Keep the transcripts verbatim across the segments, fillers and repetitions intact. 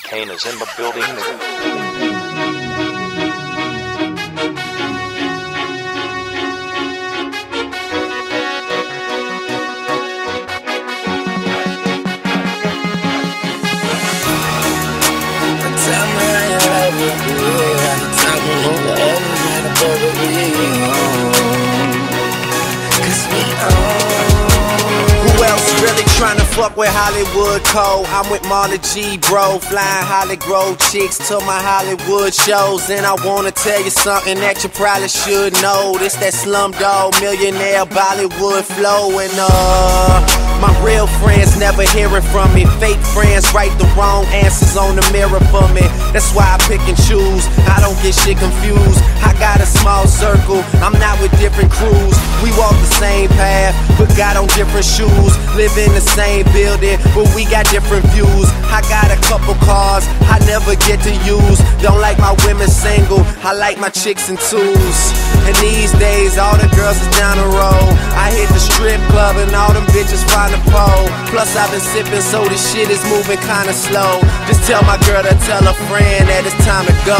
Cocaine is in the building. Who else really tryna fuck with Hollywood Cole? I'm with Marley G, bro, flying Holly Grove chicks to my Hollywood shows. And I wanna tell you something that you probably should know. This that Slumdog Millionaire Bollywood flow. And uh, my real friends never hearing from me. Fake friends write the wrong answers on the mirror for me. That's why I pick and choose, I don't get shit confused. I got a small circle, I'm not with different crews. We walk the same path, but got on different shoes. Live in the same building, but we got different views. I got a couple cars I never get to use. Don't like my women single, I like my chicks in twos. And these days all the girls is down the road. I hit the strip club and all them bitches find a pole. Plus I've been sipping so this shit is moving kinda slow. Just tell my girl to tell a friend that it's time to go.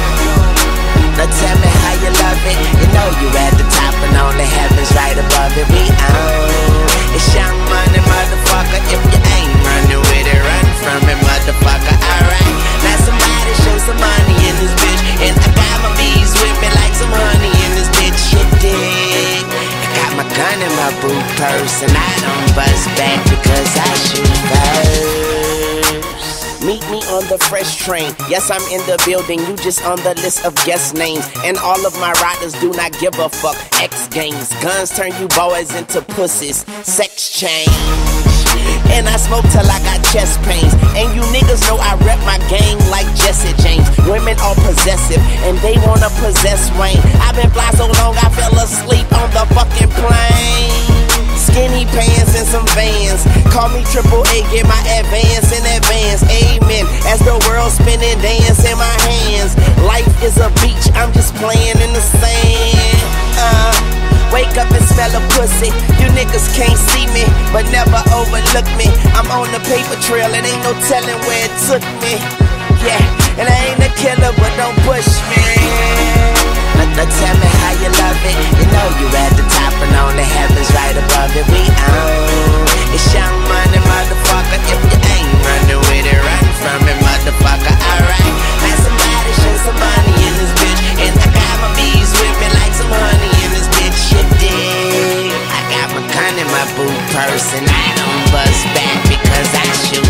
Now tell me how you love it. You know you at the top and only heaven's right above it. We own it's Young Money, motherfucker. If you ain't running with it, run from it, motherfucker. Alright, now somebody show some money in this bitch. And I got my bees with me like some honey in this bitch. You dig? I got my gun in my boot purse and I don't bust back because I shoot first. Meet me on the fresh train. Yes, I'm in the building, you just on the list of guest names. And all of my riders do not give a fuck. X games, guns turn you boys into pussies. Sex change. And I smoke till I got chest pains. And you niggas know I rep my gang like Jesse James. Women are possessive and they wanna possess Wayne. I've been fly so long I fell asleep on the fucking plane. Skinny pants and some Vans. Call me Triple A, get my advance in advance. Amen. As the world spinning, dance in my hands. Life is a beach, I'm just playing in the sand. Uh, wake up and smell a pussy. You niggas can't see me, but never overlook me. I'm on the paper trail, it ain't no telling where it took me. Yeah, and I ain't a killer, but don't push me. Now tell me how you love it. You know you at the top and only heaven's right above it. We own it's Young Money, motherfucker. If you ain't running with it, run from it, motherfucker. Alright, now somebody show some money in this bitch. And I got my bees with me like some honey in this bitch. You dig? I got my gun in my boot purse and I don't bust back because I shoot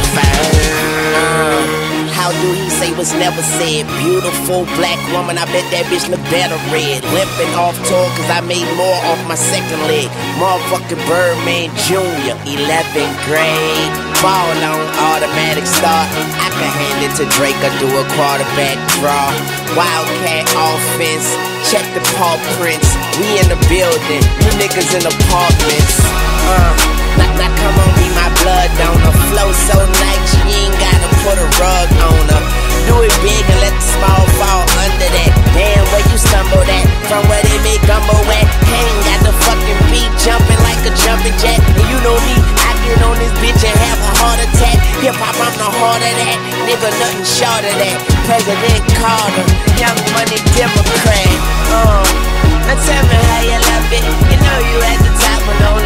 first. How do he say what's never said? Beautiful black woman, I bet that bitch look better red. Limping off tour cause I made more off my second leg. Motherfucking Birdman Junior, eleventh grade. Ball on automatic start. I can hand it to Drake or do a quarterback draw. Wildcat offense, check the paw prints. We in the building, you niggas in apartments. Uh, now, now come on, be my blood donor. Flow so nice, you ain't gotta put a rug on her. Do it big and let the small fall under that. Damn, where you stumbled at? From where they make gumbo at? Hang got the fucking beat jumping like a jumping jack. And you know me, I get on this bitch and have a heart attack. Hip hop, I'm the heart of that. Nigga, nothing short of that. President Carter, Young Money Democrat. Uh, now tell me how you love it. You know you at the top and only